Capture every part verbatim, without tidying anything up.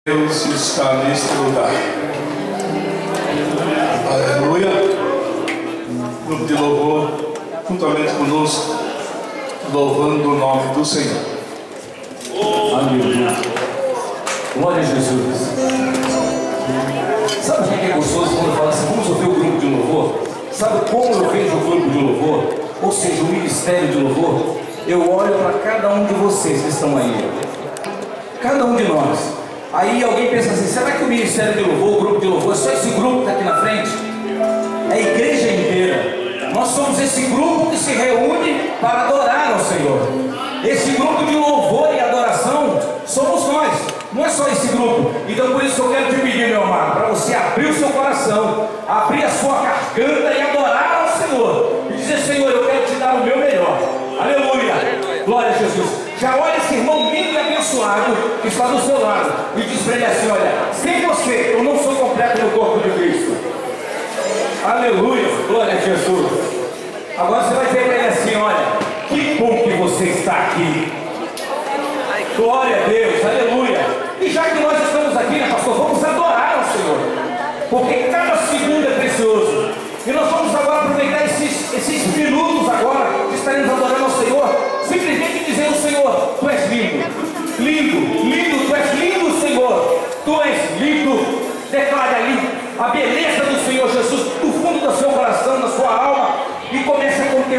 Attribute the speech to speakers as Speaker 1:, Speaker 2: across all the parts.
Speaker 1: Deus está neste lugar. Aleluia. Grupo de louvor, juntamente conosco, louvando o nome do Senhor.
Speaker 2: Aleluia. Glória a Jesus. Sabe o que é gostoso quando fala assim, vamos ouvir o grupo de louvor? Sabe como eu vejo o grupo de louvor? Ou seja, o ministério de louvor? Eu olho para cada um de vocês que estão aí. Cada um de nós. Aí alguém pensa assim, será que o ministério de louvor, o grupo de louvor, é só esse grupo que está aqui na frente? É a igreja inteira. Nós somos esse grupo que se reúne para adorar ao Senhor. Esse grupo de louvor e adoração somos nós. Não é só esse grupo. Então por isso que eu quero te pedir, meu amado, para você abrir o seu coração, abrir a sua garganta e adorar ao Senhor. E dizer, Senhor, eu quero te dar o meu melhor. Aleluia. Glória a Jesus. Já olha esse irmão lindo e abençoado que está do seu lado e diz para ele assim, olha, sem você eu não sou completo no corpo de Cristo. Aleluia, glória a Jesus. Agora você vai dizer para ele assim, olha, que bom que você está aqui. Glória a Deus, aleluia. E já que nós estamos aqui, né, pastor, vamos adorar ao Senhor, porque cada segundo é precioso. E nós vamos agora aproveitar esses, esses minutos agora que estaremos adorando ao Senhor, simplesmente dizendo, Senhor, Tu és lindo, lindo, lindo, Tu és lindo, Senhor, Tu és lindo. Declare ali a beleza do Senhor Jesus do fundo do seu coração, da sua alma, e comece a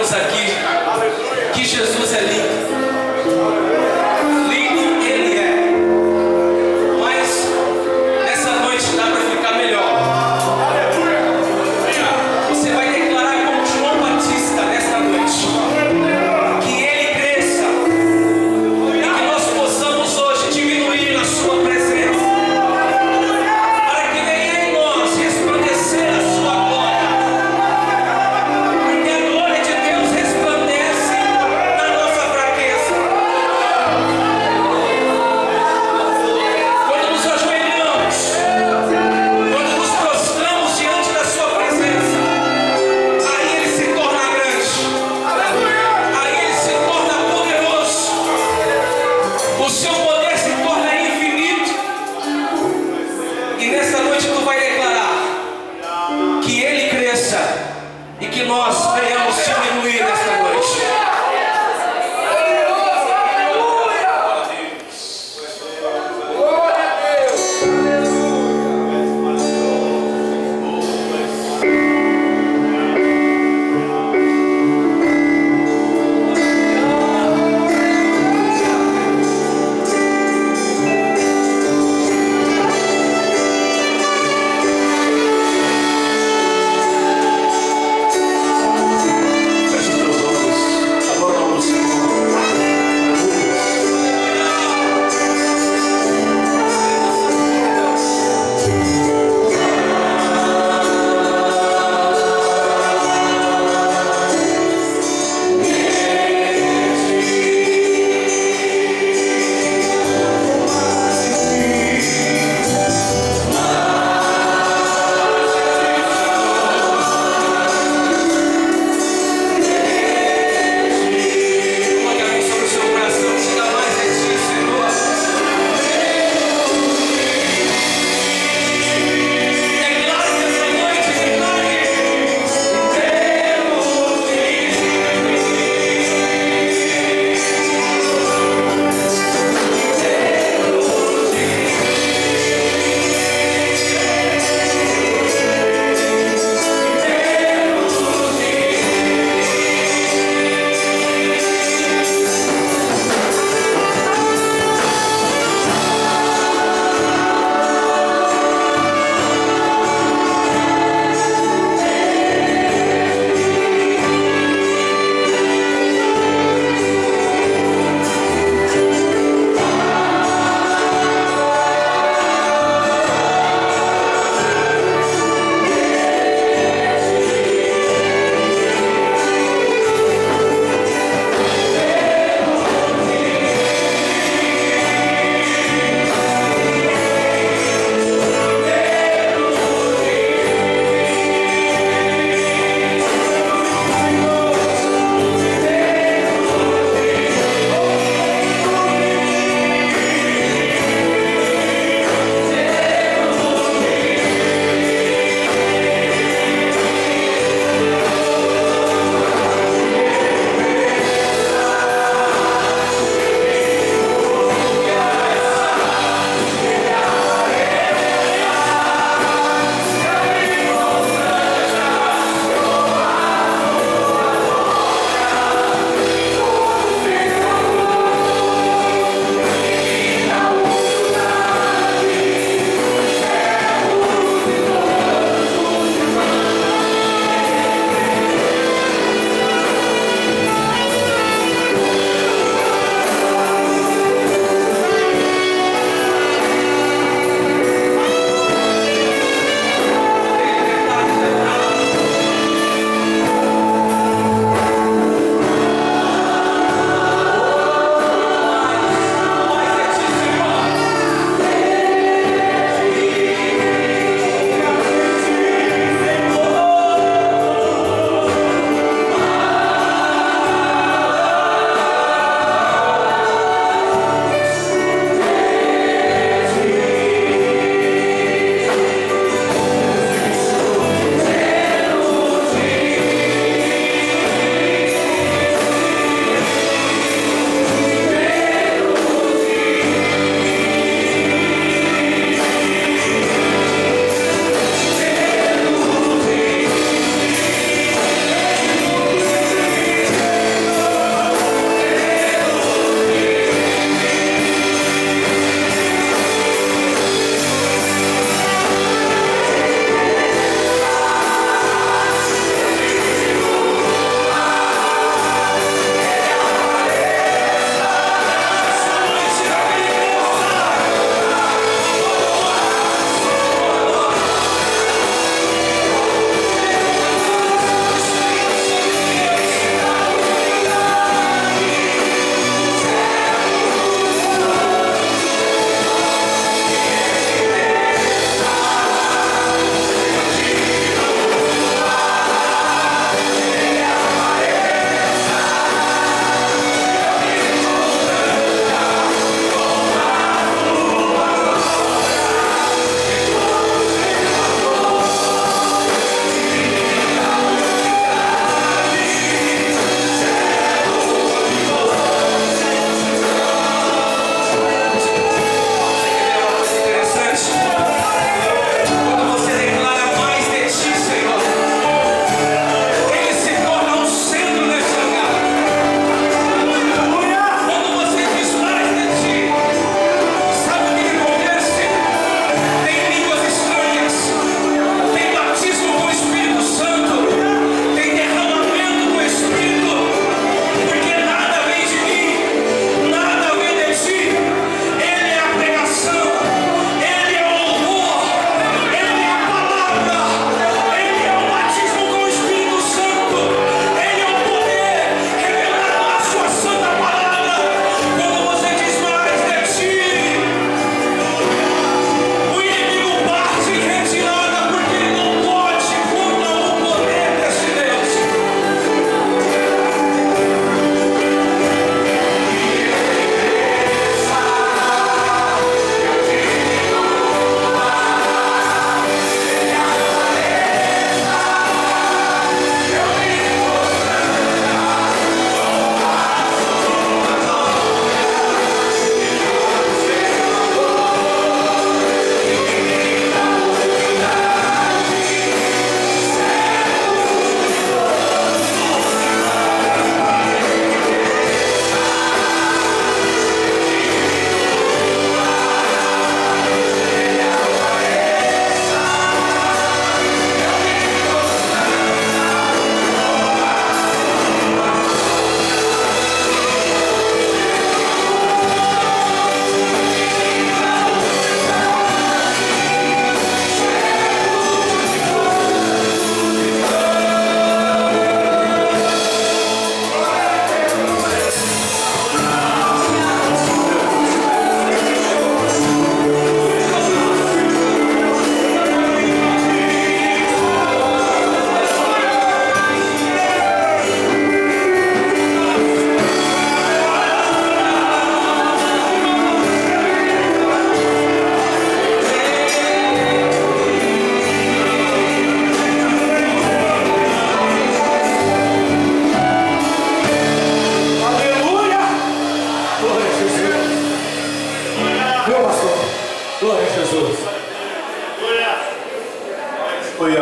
Speaker 3: declaramos aqui que Jesus é lindo. Lindo Ele é. Mas nessa noite dá para ficar melhor. Você vai declarar como João Batista nesta noite que Ele cresça e que nós possamos hoje diminuir na Sua presença, para que venha em nós resplandecer a Sua glória. Porque a glória de Deus resplandece na nossa fraqueza.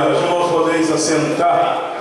Speaker 1: Irmãos, podeis assentar.